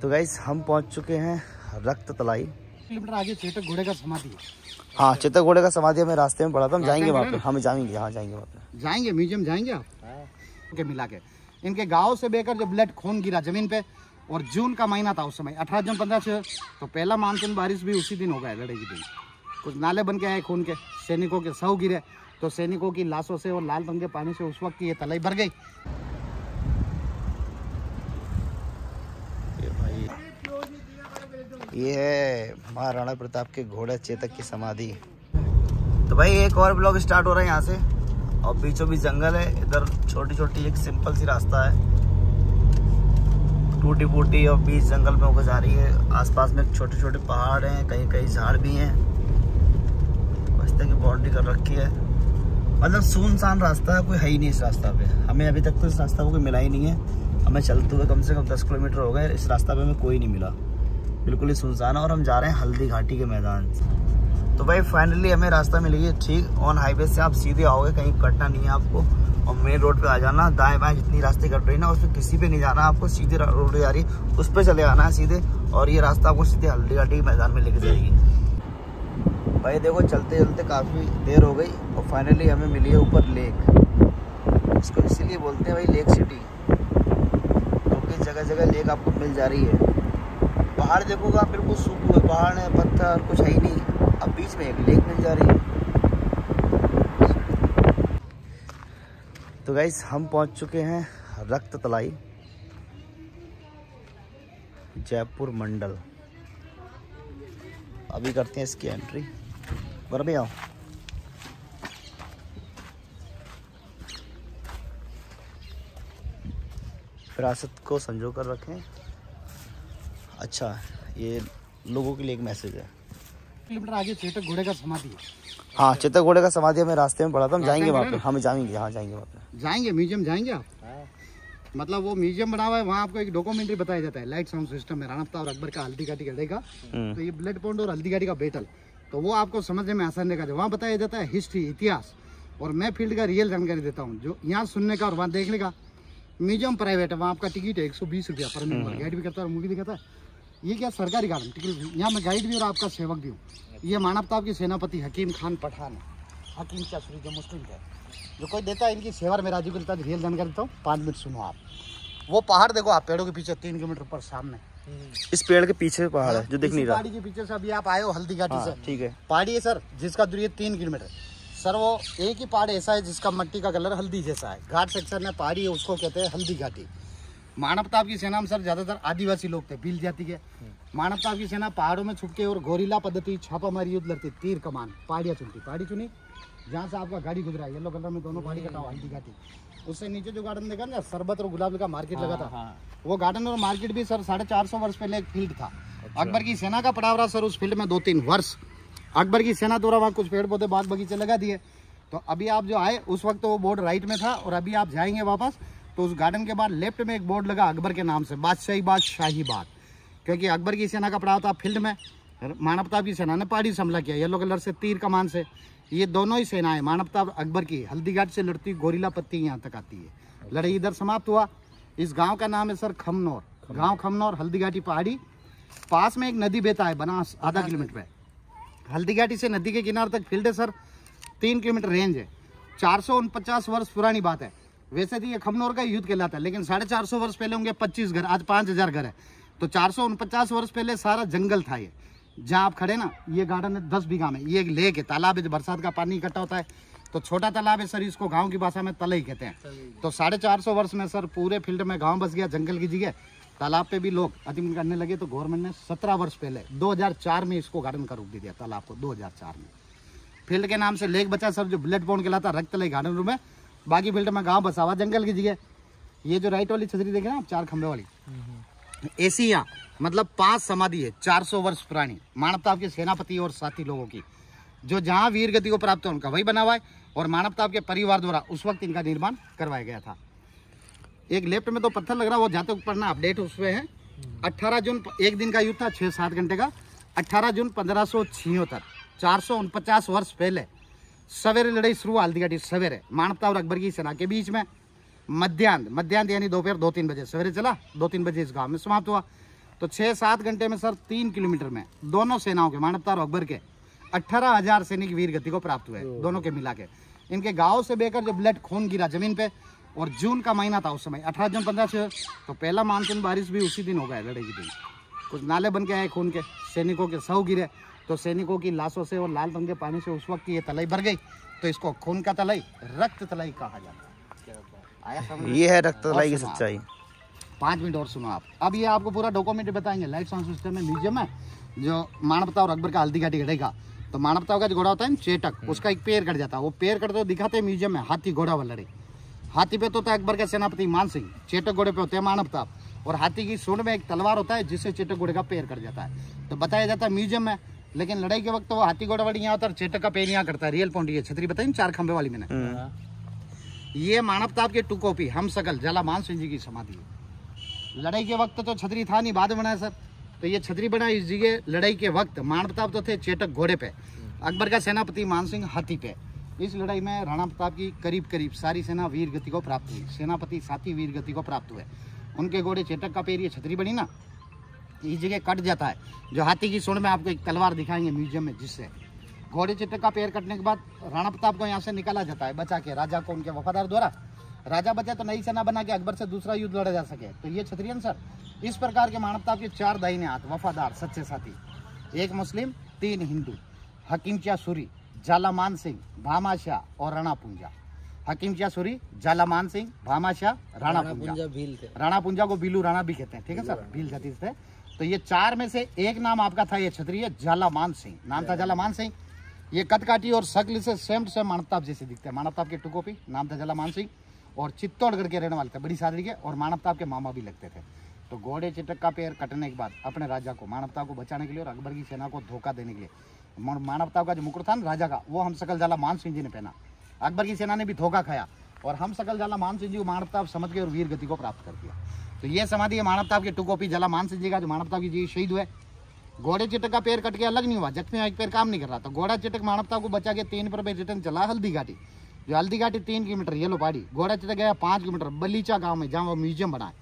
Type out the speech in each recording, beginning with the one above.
तो गाइस हम पहुंच चुके हैं रक्त तलाई। किलोमीटर आगे चेतक घोड़े का समाधि है। हाँ, चेतक घोड़े का समाधि हमें रास्ते में पड़ा था। हम जाएंगे वहाँ पे, हम जाएंगे, हाँ जाएंगे वहाँ पे। जाएंगे म्यूजियम जाएंगे आप के मिला के। इनके गाँव से बेकर जो ब्लड खून गिरा जमीन पे, और जून का महीना था उस समय 18 जून 15 से, तो पहला मानसून बारिश भी उसी दिन हो गया, लड़ाई के दिन। कुछ नाले बन के आए खून के, सैनिकों के शव गिरे, तो सैनिकों की लाशों से और लाल रंग के पानी से उस वक्त की ये तलाई भर गई। ये है महाराणा प्रताप के घोड़े चेतक की समाधि। तो भाई एक और ब्लॉग स्टार्ट हो रहा है यहाँ से, और बीचों बीच जंगल है। इधर छोटी छोटी एक सिंपल सी रास्ता है, टूटी फूटी, और बीच जंगल में होकर जा रही है। आसपास में छोटे छोटे पहाड़ हैं, कहीं कहीं झाड़ भी हैं। रास्ते की बाउंड्री कर रखी है, मतलब सुनसान रास्ता है, कोई है ही नहीं इस रास्ता पे। हमें अभी तक तो इस रास्ता को कोई मिला ही नहीं है। हमें चलते हुए कम से कम 10 किलोमीटर हो गए, इस रास्ता पे हमें कोई नहीं मिला, बिल्कुल ही सुनसान है। और हम जा रहे हैं हल्दी घाटी के मैदान से। तो भाई फाइनली हमें रास्ता मिल गया ठीक। ऑन हाईवे से आप सीधे आओगे, कहीं कटना नहीं है आपको, और मेन रोड पे आ जाना। दाएं बाएं जितनी रास्ते कट रही ना, उस पर किसी पे नहीं जाना आपको, सीधे रोड जा रही उस पर चले आना है सीधे, और ये रास्ता आपको सीधे हल्दी घाटी के मैदान में लेके जाएगी। भाई देखो चलते चलते काफ़ी देर हो गई, और फाइनली हमें मिली है ऊपर लेक। इसको इसीलिए बोलते हैं भाई लेक सिटी, क्योंकि जगह जगह लेक आपको मिल जा रही है। पहाड़ देखोगे आप, बिल्कुल सूखे हुए पहाड़ है, पत्थर कुछ है ही नहीं। अब बीच में एक लेक मिल जा रही है। तो गाइस हम पहुंच चुके हैं रक्त तलाई, जयपुर मंडल। अभी करते हैं इसकी एंट्री। बर भी आओ। विरासत को संजो कर रखें। अच्छा, ये लोगों के लिए एक मैसेज है। किलोमीटर आगे चेतक घोड़े का समाधि है। हाँ, चेतक घोड़े का समाधि हमें रास्ते में पड़ा था। हम जाएंगे वहाँ पे, हम जाएंगे, हाँ जाएंगे वहाँ पे। जाएंगे म्यूजियम जाएंगे आप। मतलब वो म्यूजियम बना हुआ है, वहाँ आपको एक डॉक्यूमेंट्री बताया जाता है। लाइट साउंड सिस्टम है राणा प्रताप और अकबर का हल्दी घाटी गढ़े का। तो ये ब्लड पॉन्ड और हल्दी घाटी का बैटल, तो वो आपको समझने में आसान रहेगा। वहाँ बताया जाता है हिस्ट्री, इतिहास, और मैं फील्ड का रियल जानकारी देता हूँ, जो यहाँ सुनने का और वहाँ देखने का। म्यूजियम प्राइवेट है, वहाँ आपका टिकट है 120 रुपया पर मेंबर। गाइड भी करता है और मूवी दिखाता है। ये क्या सरकारी गार्डन टिकट, यहाँ मैं गाइड भी और आपका सेवक भी हूँ। ये मानव प्रताप की सेनापति हकीम खान पठान है, हकीम चासुरी जो मुस्लिम है, जो कोई देता है इनकी सेवा में राजीव करता है। रियल जानकारी देता हूँ, 5 मिनट सुनो आप। वो पहाड़ देखो आप, पेड़ों के पीछे 3 किलोमीटर पर सामने, इस पेड़ के पीछे पहाड़ है जो दिख नहीं रहा। पहाड़ी के पीछे से अभी आप आए हो हल्दी घाटी से, ठीक है। पहाड़ी है सर जिसका दूरी है 3 किलोमीटर। सर वो एक ही पहाड़ ऐसा है जिसका मिट्टी का कलर हल्दी जैसा है। घाट सेक्शन में पहाड़ी है, उसको कहते हैं हल्दी घाटी। मानव प्रताप की सेना में सर ज्यादातर आदिवासी लोग थे, भील जाति के। मानव प्रताप की सेना पहाड़ों में छुपके और गोरिल्ला पद्धति, छापामारी युद्ध लड़ती, तीर कमान, पहाड़ियाँ चुनती। पहाड़ी चुनी जहाँ से आपका गाड़ी गुजरा, येलो कलर में दोनों पहाड़ी कटा हुआ हल्दी घाटी। उससे नीचे जो गार्डन देखा ना, सरबत और गुलाब का मार्केट लगा था, वो गार्डन और मार्केट भी सर 450 वर्ष पहले एक फील्ड था। अकबर की सेना का पड़ाव रहा सर उस फील्ड में 2-3 वर्ष। अकबर की सेना द्वारा वहाँ कुछ पेड़ पौधे बाग बगीचे लगा दिए। तो अभी आप जो आए उस वक्त तो वो बोर्ड राइट में था, और अभी आप जाएंगे वापस तो उस गार्डन के बाद लेफ्ट में एक बोर्ड लगा अकबर के नाम से, बादशाही बाग, शाही बाग। क्योंकि अकबर की सेना का पड़ाव था फील्ड में, मानव प्रताप की सेना ने पहाड़ी से हमला किया, येलो कलर से तीर कमान से। ये दोनों ही सेनाएं मानव प्रताप अकबर की हल्दी घाट से लड़ती, गोरिल्ला पत्ती यहाँ तक आती है। लड़ाई इधर समाप्त हुआ। इस गांव का नाम है सर खमनौर, गांव खमनौर, हल्दी घाटी पहाड़ी। पास में एक नदी बहता है बनास, आधा किलोमीटर पे। हल्दी घाटी से नदी के किनारे तक फील्ड है सर, 3 किलोमीटर रेंज है। 449 वर्ष पुरानी बात है। वैसे तो ये खमनौर का युद्ध कहलाता है, लेकिन 450 वर्ष पहले होंगे 25 घर, आज 5000 घर है। तो 449 वर्ष पहले सारा जंगल था। ये जहाँ आप खड़े ना, ये गार्डन है 10 बीघा में। ये एक लेक है, तालाब है, जो बरसात का पानी इकट्ठा होता है, तो छोटा तालाब है सर, इसको गांव की भाषा में तलई कहते हैं। तो 450 वर्ष में सर पूरे फील्ड में गांव बस गया, जंगल की जगह। तालाब पे भी लोग अतिक्रमण करने लगे, तो गवर्नमेंट ने 17 वर्ष पहले 2004 में इसको गार्डन का रूप दे दिया, तालाब को 2004 में। फील्ड के नाम से लेक बचा सर, जो ब्लड पॉन्ड कहलाता, रक्त तलई गार्डन रूम है। बाकी फील्ड में गाँव बसा हुआ, जंगल की जगह। ये जो राइट वाली छतरी देखे ना आप, 4 खंभे वाली, एशिया मतलब 5 समाधि है 400 वर्ष पुरानी, मानव प्रताप के सेनापति और साथी लोगों की, जो जहां वीर गति को प्राप्त हो उनका वही बना हुआ है, और मानव प्रताप के परिवार द्वारा उस वक्त इनका निर्माण करवाया गया था। एक लेफ्ट में तो पत्थर लग रहा है, वो जाते पढ़ना अपडेट उसमें है। 18 जून एक दिन का युद्ध था, 6-7 घंटे का। 18 जून 1576, 449 वर्ष पहले सवेरे लड़ाई शुरू, हल्दी घाटी सवेरे मानव प्रताप और अकबर की सेना के बीच में। मध्यान्ह यानी दोपहर 2-3 बजे सवेरे चला, 2-3 बजे इस गांव में समाप्त हुआ। तो 6-7 घंटे में सर 3 किलोमीटर में दोनों सेनाओं के, मानवता और अकबर के 18,000 सैनिक वीर गति को प्राप्त हुए, दोनों के मिला के। इनके गाँव से बेकर जो ब्लड खून गिरा जमीन पे, और जून का महीना था उस समय, 18 जून 15 से, तो पहला मानसून बारिश भी उसी दिन हो गया, लड़ाई के दिन। कुछ नाले बन के आए खून के, सैनिकों के सौ गिरे, तो सैनिकों की लाशों से और लाल रंग के पानी से उस वक्त ये तलाई भर गई, तो इसको खून का तलाई, रक्त तलाई कहा जाता है। आया समझ? ये है रक्त तलाई की सच्चाई। 5 मिनट और सुनो आप। अब ये आपको पूरा डॉक्यूमेंट बताएंगे, लाइफ साइंस सिस्टम में म्यूजियम है जो मानवता और अकबर का हल्दी घाटी घड़े का। तो मानवता का जो घोड़ा होता है चेटक, उसका एक पैर कट जाता है, वो पैर कट तो दिखाते हैं म्यूजियम में, हाथी घोड़ा वाला लड़े। हाथी पे तो होता है अकबर का सेनापति मान सिंह, चेटक घोड़े पे होते हैं मानवता, और हाथी की सूंड में एक तलवार होता है जिससे चेटक घोड़े का पैर कट जाता है। तो बताया जाता है म्यूजियम में, लेकिन लड़ाई के वक्त तो वो हाथी घोड़ा वाली यहाँ होता है, चेटक का पैर यहाँ करता है। रियल पॉइंट ये छतरी बताई 4 खंबे वाली मैंने, ये मानवता की 2 कॉपी हम सकल जला मान सिंह जी की समाधि है। लड़ाई के वक्त तो छतरी था नहीं, बाद में बनाया सर। तो ये छतरी बना इस जगह लड़ाई के वक्त, मानवता तो थे चेटक घोड़े पे, अकबर का सेनापति मान सिंह हाथी पे। इस लड़ाई में राणा प्रताप की करीब करीब सारी सेना वीर गति को प्राप्त हुई, सेनापति साथी वीर गति को प्राप्त हुए। उनके घोड़े चेटक का पैर, ये छतरी बनी ना, इस जगह कट जाता है, जो हाथी की सूंड में आपको एक तलवार दिखाएंगे म्यूजियम में, जिससे घोड़े चेटक का पैर कटने के बाद राणा प्रताप को यहाँ से निकाला जाता है बचा के, राजा को, उनके वफादार द्वारा। राजा बचा तो नई सेना बना के अकबर से दूसरा युद्ध लड़ा जा सके। तो ये छतरी सर, इस प्रकार के मानव प्रताप के 4 दाहिने हाथ, वफादार सच्चे साथी, 1 मुस्लिम 3 हिंदू, हकीम चा सूरी, जाला मान सिंह, भामा शाह और राणा पुंजा। हकीम चा सूरी, जाला मान सिंह, भामा शाह, राणा पुंजा। राणा पुंजा को बीलू राणा भी कहते हैं, ठीक है सर, भील जाति से। तो ये 4 में से एक नाम आपका था, ये क्षत्रिय जाला मान सिंह, नाम था जाला मान सिंह। ये कदकाठी और शक्ल से सेम टू सेम मानवताप जैसे दिखते हैं। मानवताप के 2 कॉपी, नाम था जाला मान सिंह, और चित्तौड़गढ़ के रहने वाले थे, बड़ी सादरी के, और मानवताप के मामा भी लगते थे। तो घोड़े चेटक का पैर कटने के बाद अपने राजा को, मानवता को बचाने के लिए और अकबर की सेना को धोखा देने के लिए, मानवता का जो मुकुट था ना राजा का, वो हम सकल जाला मान सिंह जी ने पहना। अकबर की सेना ने भी धोखा खाया, और हम सकल जाला मान सिंह जी को मानवता समझ के और वीर गति को प्राप्त कर दिया। तो ये समाधि है मानवता के 2 कॉपी जाला मान सिंह जी का, जो मानवता की जी शहीद हुए। घोड़े चेटक का पैर कट के अलग नहीं हुआ, जख्मी एक पैर काम नहीं कर रहा। तो घोड़ा चेटक मानवता को बचा के 3 पर रिटर्न चला हल्दी घाटी, जो हल्दी घाटी 3 किलोमीटर येलो पहाड़ी। घोड़ा चेटक गया 5 किलोमीटर बलीचा गाँव में, जहाँ वो म्यूजियम बना है।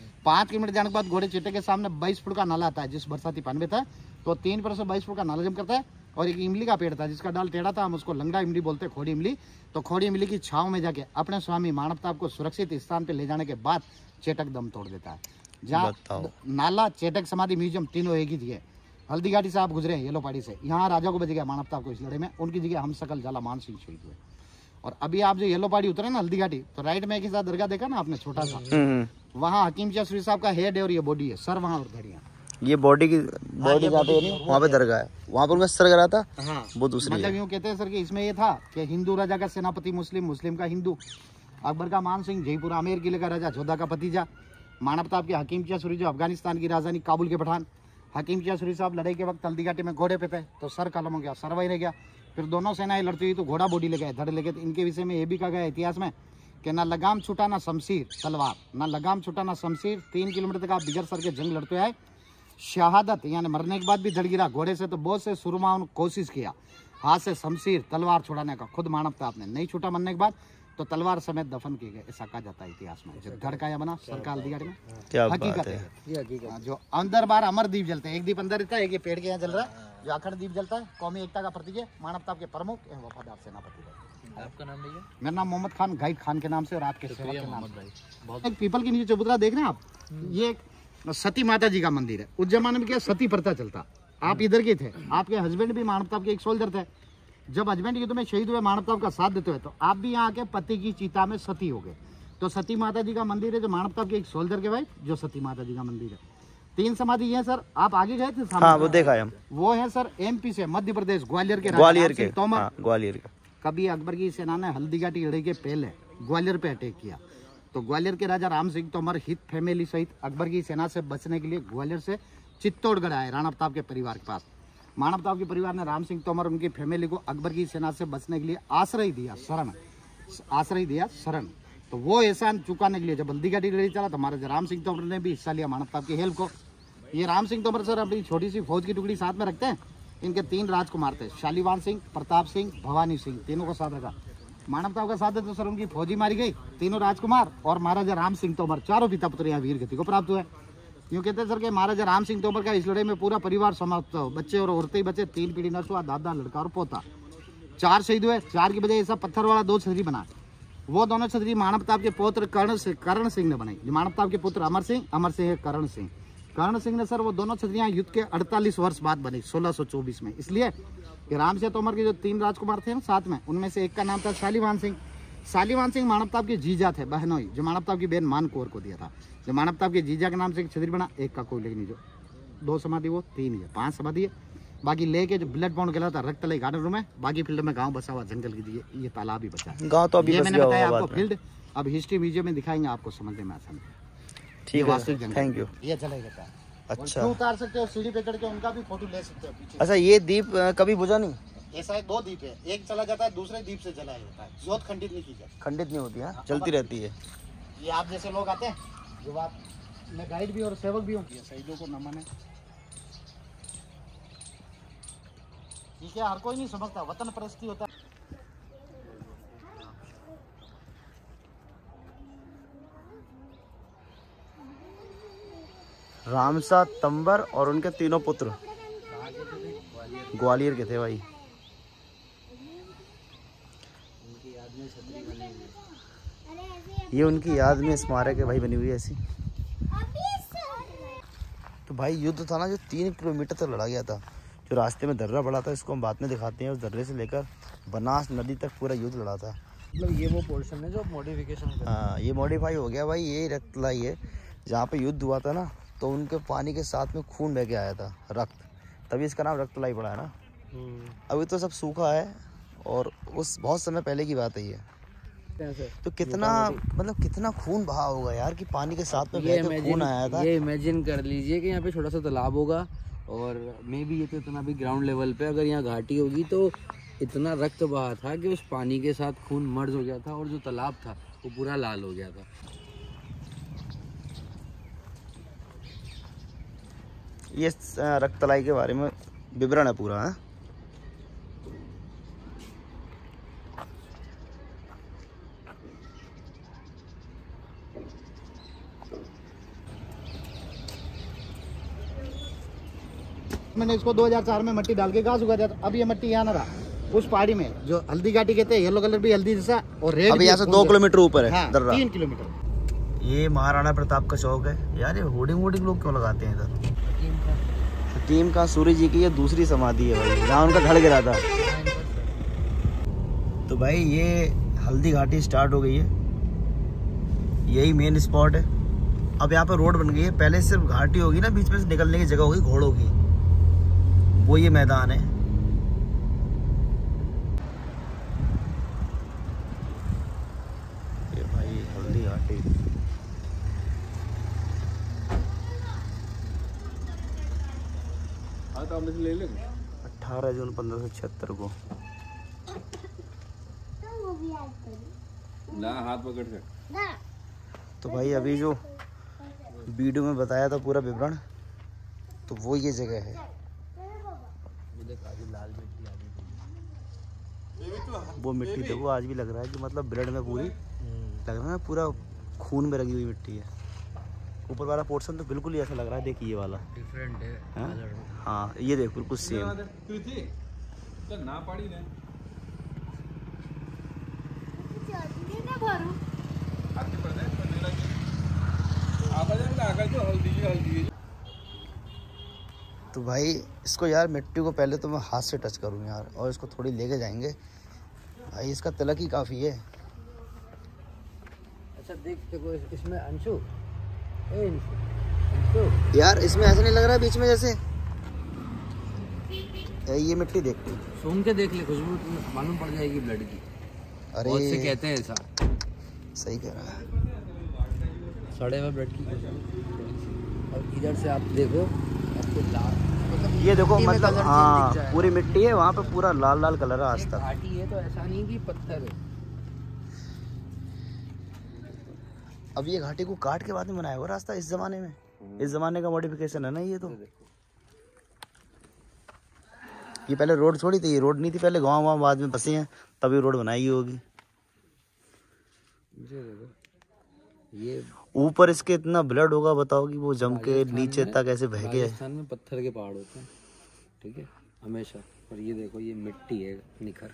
5 किलोमीटर जाने के बाद घोड़े चेटक के सामने 22 फुट का नाला आता है, जिस बरसाती पानी में था। तो 3 पर से 22 फुट का नाला जम करता है, और एक इमली का पेड़ था जिसका डाल टेढ़ा था, हम उसको लंगड़ा इमली बोलते हैं, खोड़ी इमली। तो खोड़ी इमली की छांव में जाके अपने स्वामी मानवताप को सुरक्षित स्थान पे ले जाने के बाद चेटक दम तोड़ देता है। जहाँ नाला, चेटक, समाधि, म्यूजियम तीनों एक ही जगह। हल्दी घाटी से आप गुजरे येलो पहाड़ी से, यहाँ राजा को बच गया मानवताप को इस लड़ाई में, उनकी जगह हम सकल जाला मान सिंह शहीद हुए। और अभी आप जो येलो पहाड़ी उतरे ना हल्दी घाटी, तो राइट में एक ही साथ दरगाह देखा ना आपने, छोटा सा, वहाँ हकीम शाह सूरी साहब का हेड है, और ये बॉडी है, सर वहाँ और धड़ियाँ। ये बॉडी जाते हैं, वहाँ पे दरगाह है, वहाँ पर उनका सर करा था। हाँ, वो दूसरी मतलब यूँ कहते हैं सर कि इसमें ये था कि हिंदू राजा का सेनापति मुस्लिम, मुस्लिम का हिंदू। अकबर का मान सिंह जयपुर आमेर किले का राजा, जोधा का भतीजा। मानवताप के हकीम शाह सूरी, जो अफगानिस्तान की राजधानी काबुल के पठान। हकीम शाह सूरी साहब लड़ाई के वक्त हल्दी घाटी में घोड़े पे थे, तो सर कलम हो गया, सर वही रह गया। फिर दोनों सेनाएं लड़ती हुई तो घोड़ा बॉडी ले गए, धड़ ले गए। इनके विषय में ये भी कहा गया इतिहास में कि ना लगाम छूटा ना शमशीर तलवार, ना लगाम छूटा ना शमशीर। 3 किलोमीटर तक आप बिगर सर के जंग लड़ते आए। शहादत यानी मरने के बाद भी धड़ गिरा घोड़े से, तो बहुत से सुरमाओं ने कोशिश किया हाथ से शमशीर तलवार छुड़ाने का, खुद मानवताप ने नहीं छूटा। मरने के बाद तो तलवार समेत दफन किए गए, ऐसा कहा जाता है इतिहास में। जो धड़काया बना सरकार हल्दी घाटी में, हकीकत है। जो अंदर बार अमर दीप जलते हैं, एक दीप अंदर रहता है, एक ये पेड़ के यहाँ जल रहा है, जो अखंड दीप जलता है, कौमी एकता का प्रतीक है, मानवताप के प्रमुख एवं वफादार सेनापति। आपका नाम भैया? मेरा नाम मोहम्मद खान, गाइड खान के नाम से, और आपके सेवक के नाम। एक पीपल के नीचे चबूतरा देख रहे हैं आप, ये सती माता जी का मंदिर है। उस जमाने में क्या सती प्रथा चलता, आप इधर के थे, आपके हस्बैंड भी मानवताप के एक सोल्जर थे। जब हस्बैंड युद्ध में शहीद हुए, मानवताप का साथ देते हुए, तो आप भी यहाँ आके पति की चिता में सती हो गए। तो सती माता जी का मंदिर है, जो मानवताप के एक सोल्जर के भाई, जो सती माता जी का मंदिर है। 3 समाधि है सर, आप आगे गए थे सामने? हाँ, वो देखा है हम। वो है सर एमपी से, मध्य प्रदेश, ग्वालियर के तोमर। हाँ, ग्वालियर का। कभी अकबर की सेना ने हल्दी घाटी लड़ाई के पहले ग्वालियर पे अटैक किया, तो ग्वालियर के राजा राम सिंह तोमर हित फैमिली सहित अकबर की सेना से बचने के लिए ग्वालियर से चित्तौड़गढ़ आए, राणा प्रताप के परिवार के पास। मानव प्रताप के परिवार ने राम सिंह तोमर उनकी फैमिली को अकबर की सेना से बचने के लिए आश्रय दिया, शरण। तो वो एहसान चुकाने के लिए जब हल्दी घाटी लड़ाई चला, तो महाराजा राम सिंह तोमर ने भी हिस्सा लिया मानव प्रताप की हेल्प को। ये राम सिंह तोमर सर अपनी छोटी सी फौज की टुकड़ी साथ में रखते हैं। इनके 3 राजकुमार थे, शालीवान सिंह, प्रताप सिंह, भवानी सिंह, तीनों को साथ रखा। मानव प्रताप का साथ है तो सर उनकी फौजी मारी गई, तीनों राजकुमार और महाराजा राम सिंह तोमर, चारों पिता पुत्र यहाँ वीर गति को प्राप्त हुए। यूँ कहते हैं सर कि महाराजा राम सिंह तोमर का इस लड़ाई में पूरा परिवार समाप्त हो, बच्चे और औरतें ही बचे, 3 पीढ़ी नष्ट हुआ, दादा लड़का और पोता। 4 शहीद हुए, 4 की बजाय ऐसा पत्थर वाला 2 छतरी बना। वो दोनों छतरी मानव प्रताप के पुत्र कर्ण सिंह ने बनाई। मानव प्रताप के पुत्र अमर सिंह है कर्ण सिंह। कर्ण सिंह ने सर वो दोनों छतरियां युद्ध के 48 वर्ष बाद बनी 1624 में। इसलिए कि राम सिंह तोमर के जो 3 राजकुमार थे साथ में, उनमें से एक का नाम था शालीवान सिंह। शालीवान सिंह मानव प्रताप के जीजा थे, बहनोई, जो मानव प्रताप की बहन मान कौर को दिया था। जो मानव प्रताप के जीजा के नाम से एक छतरी बना, एक का कोई लेकिन जो 2 समाधि वो 3 है, 5 समाधि है। बाकी लेके जो ब्लड बाउंड कहलाता है रक्तलाई गार्डन रूम है। बाकी फील्ड में गांव बसा हुआ जंगल की दिए, ये तालाब ही बचा है। गांव तो अभी मैंने बताया आपको फील्ड, अब हिस्ट्री म्यूजियम में दिखाएंगे आपको, समझने में आसान है। ठीक है, थैंक यू। ये चला जाता है। अच्छा, उतार सकते हो, सीढ़ी पे चढ़ के उनका भी फोटो ले सकते हो पीछे। अच्छा, ये दीप कभी बुझा नहीं? ऐसा है 2 दीप है, एक चला जाता है, दूसरे दीप से जलाया जाता है। ज्योत खंडित नहीं की जाती, खंडित नहीं होती है, चलती रहती है। ये आप जैसे लोग आते हैं, जो आप मैं गाइड भी और सेवक भी हूँ, शहीदों को नमन है। ठीक है, हर कोई नहीं समझता, वतन परस्ती होता है। रामसा तंबर और उनके 3 पुत्र ग्वालियर के थे भाई। ये उनकी याद में स्मारक है भाई, बनी हुई है ऐसी। तो भाई युद्ध था ना जो 3 किलोमीटर तक लड़ा गया था। जो रास्ते में दर्रा पड़ा था, इसको हम बाद में दिखाते हैं। उस दर्रे से लेकर बनास नदी तक पूरा युद्ध लड़ा था। मतलब ये वो पोर्शन है जो मॉडिफिकेशन। हाँ, ये मॉडिफाई हो गया भाई। ये रक्तलाई है, जहाँ पे युद्ध हुआ था ना, तो उनके पानी के साथ में खून बह के आया था, रक्त, तभी इसका नाम रक्तलाई पड़ा है ना। अभी तो सब सूखा है, और उस बहुत समय पहले की बात है ये। तो कितना मतलब कितना खून बहा होगा यार, कि पानी के साथ में बह के खून आया था। ये इमेजिन कर लीजिए कि यहाँ पे छोटा सा तालाब होगा, और मे भी ये तो इतना भी ग्राउंड लेवल पे अगर यहाँ घाटी होगी तो इतना रक्त बहा था कि उस पानी के साथ खून मर्ज हो गया था, और जो तालाब था वो पूरा लाल हो गया था। ये रक्तलाई के बारे में विवरण है पूरा है। मैंने इसको 2004 में मिट्टी डाल के घास उगा दिया था। अब ये मिट्टी यहाँ ना रहा, उस पहाड़ी में जो हल्दी घाटी कहते हैं, येलो कलर भी हल्दी जैसा, और रेड अभी यहाँ से 2 किलोमीटर ऊपर है। हाँ, दर्रा 3 किलोमीटर। ये महाराणा प्रताप का चौक है यार। ये होर्डिंग वोर्डिंग लोग क्यों लगाते हैं इधर? टीम का सूर्य जी की ये दूसरी समाधि है भाई, जहाँ उनका घर गिरा था। तो भाई ये हल्दी घाटी स्टार्ट हो गई है, यही मेन स्पॉट है। अब यहाँ पे रोड बन गई है, पहले सिर्फ घाटी होगी ना, बीच में से निकलने की जगह होगी घोड़ों की, वो ये मैदान है। ये भाई हल्दी घाटी। ले लेंगे 18 जून 1576 को। ना हाथ पकड़ के। तो भाई अभी जो वीडियो में बताया था पूरा विवरण, तो वो ये जगह है। वो मिट्टी देखो आज भी लग रहा है कि मतलब ब्लड में पूरी लग रहा है, पूरा खून में रंगी हुई मिट्टी है। ऊपर वाला पोर्शन तो बिल्कुल ही ऐसा लग रहा है, देखिए ये वाला डिफरेंट है। हाँ, ये देख बिल्कुल सेम। ना पड़ी ना तो भाई इसको यार मिट्टी को पहले तो मैं हाथ से टच करूँ यार, और इसको थोड़ी लेके जाएंगे भाई। इसका तिलक ही काफ़ी है। अच्छा देख, देखो इसमें अंशु यार इसमें ऐसा नहीं लग रहा है बीच में जैसे, ये मिट्टी देख सूंघ के देख ले, खुशबू मालूम पड़ जाएगी ब्लड की। अरे बहुत से कहते हैं ऐसा, सही कह रहा है। सड़े हुए ब्लड की खुशबू। और इधर से आप देखो, आपको लाल ये देखो मतलब हाँ पूरी मिट्टी है, वहाँ पे पूरा लाल लाल कलर है आज तक। घाटी है तो ऐसा नहीं कि पत्थर है। अब ये घाटी को काट के बाद में बनाया हुआ रास्ता इस जमाने में, इस जमाने का मॉडिफिकेशन है ना ये। तो ये पहले रोड थोड़ी थी, ये रोड नहीं थी पहले, गाँव बाद में बसे हैं तभी रोड बनाई होगी। ये ऊपर इसके इतना ब्लड होगा, बताओ कि वो जम के नीचे तक ऐसे बह गया है। राजस्थान में पत्थर के पहाड़ होते हैं, ठीक है, हमेशा। और ये देखो, ये मिट्टी है निखर।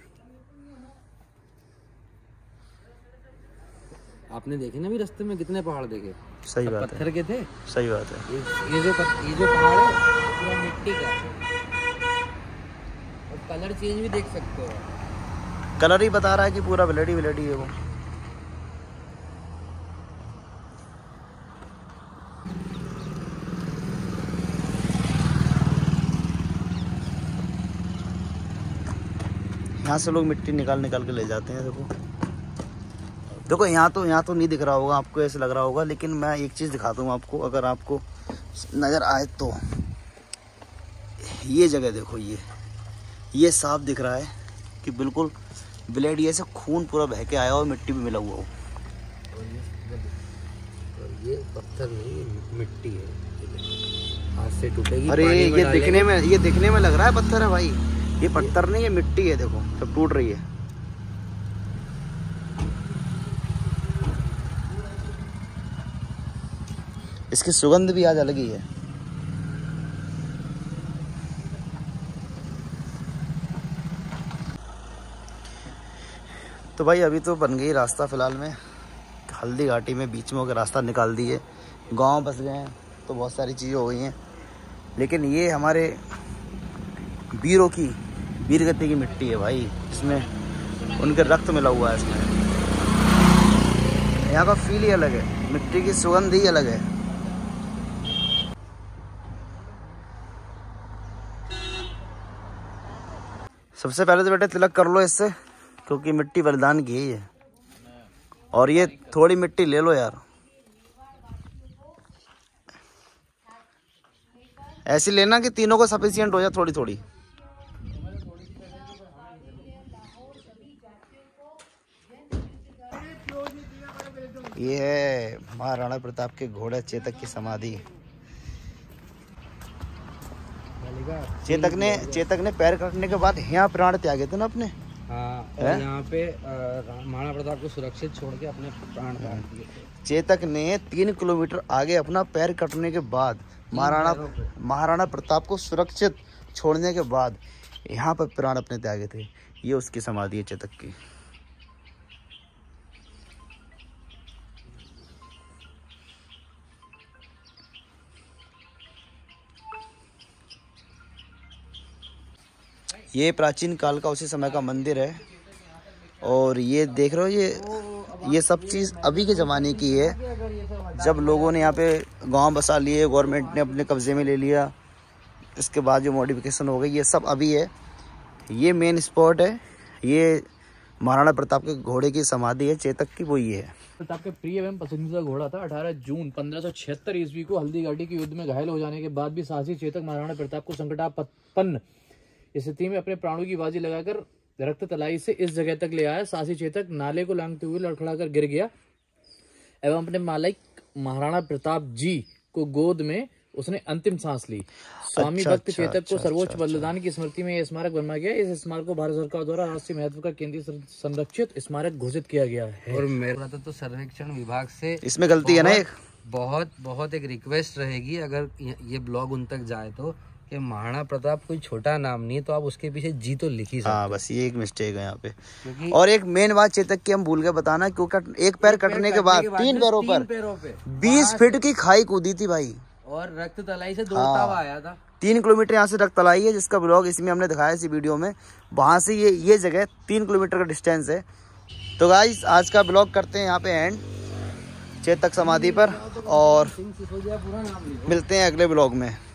आपने देखे ना भी रास्ते में कितने पहाड़ देखे? सही बात है, पत्थर के थे। सही बात है। ये जो पहाड़ है पूरा मिट्टी का है। और कलर चेंज भी देख सकते हो। कलर ही बता रहा है कि पूरा ब्लडी ब्लडी है वो। यहाँ से लोग मिट्टी निकाल के ले जाते हैं। देखो यहाँ तो नहीं दिख रहा होगा आपको, ऐसे लग रहा होगा, लेकिन मैं एक चीज़ दिखाता हूँ आपको, अगर आपको नज़र आए तो। ये जगह देखो, ये साफ दिख रहा है कि बिल्कुल ब्लेड से खून पूरा बह के आया और मिट्टी भी मिला हुआ हो। और ये पत्थर नहीं, मिट्टी है, हाथ से टूटेगी। अरे ये दिखने में लग रहा है पत्थर है भाई, ये पत्थर नहीं है, मिट्टी है। देखो सब टूट रही है। इसकी सुगंध भी आज अलग ही है। तो भाई अभी तो बन गई रास्ता, फिलहाल में हल्दी घाटी में बीच में होकर रास्ता निकाल दिए, गांव बस गए हैं, तो बहुत सारी चीज़ें हो गई हैं। लेकिन ये हमारे वीरों की वीरगति की मिट्टी है भाई, इसमें उनके रक्त मिला हुआ है। इसमें यहाँ का फील ही अलग है, मिट्टी की सुगंध ही अलग है। सबसे पहले तो बेटे तिलक कर लो इससे, क्योंकि मिट्टी बलिदान की है। और ये थोड़ी मिट्टी ले लो यार, ऐसी लेना कि तीनों को सफिशिएंट हो जाए थोड़ी थोड़ी। ये है महाराणा प्रताप के घोड़े चेतक की समाधि। चेतक ने पैर कटने के बाद यहाँ प्राण त्यागे थे ना अपने। हाँ, और यहाँ पे महाराणा प्रताप को सुरक्षित छोड़ के अपने प्राण त्याग दिए। चेतक ने 3 किलोमीटर आगे अपना पैर कटने के बाद महाराणा प्रताप को सुरक्षित छोड़ने के बाद यहाँ पर प्राण अपने त्यागे थे। ये उसकी समाधि है चेतक की। ये प्राचीन काल का उसी समय का मंदिर है। और ये देख रहे हो, ये सब चीज़ अभी के ज़माने की है, जब लोगों ने यहाँ पे गांव बसा लिए, गवर्नमेंट ने अपने कब्जे में ले लिया, इसके बाद जो मॉडिफिकेशन हो गई, ये सब अभी है। ये मेन स्पॉट है, ये महाराणा प्रताप के घोड़े की समाधि है चेतक की, वो ये है। प्रताप के प्रिय एवं पसंदीदा घोड़ा था। 18 जून 1576 ईस्वी को हल्दी घाटी के युद्ध में घायल हो जाने के बाद भी साहसी चेतक महाराणा प्रताप को संकटापन्न स्थिति में अपने प्राणों की बाजी लगाकर रक्त तलाई से इस जगह तक ले आया। साहसी चेतक नाले को लांघते हुए लड़खड़ाकर गिर गया एवं अपने मालिक महाराणा प्रताप जी को गोद में उसने अंतिम सांस ली। स्वामी भक्त चेतक को सर्वोच्च बलिदान की स्मृति में यह स्मारक बनवाया गया। इस स्मारक को भारत सरकार द्वारा राष्ट्रीय महत्व का केंद्रीय संरक्षित स्मारक घोषित किया गया है। और मेरा तो सर्वेक्षण विभाग से इसमें गलती है ना, एक बहुत एक रिक्वेस्ट रहेगी, अगर ये ब्लॉग उन तक जाए तो, कि महाराणा प्रताप कोई छोटा नाम नहीं, तो आप उसके पीछे जी तो लिख ही सकते। हाँ, बस ये एक मिस्टेक है यहाँ पे। और एक मेन बात चेतक की हम भूल गए बताना, क्योंकि एक पैर कटने के बाद 3 पैरों पर 20 फीट की खाई कूदी थी भाई, और रक्त तलाई से दौड़ता हुआ आया था। 3 किलोमीटर यहाँ से रक्त तलाई है, जिसका ब्लॉग इसमें हमने दिखाया इसी वीडियो में। वहां से ये जगह 3 किलोमीटर का डिस्टेंस है। तो गाइस आज का ब्लॉग करते हैं यहाँ पे एंड, चेतक समाधि पर, और मिलते हैं अगले ब्लॉग में।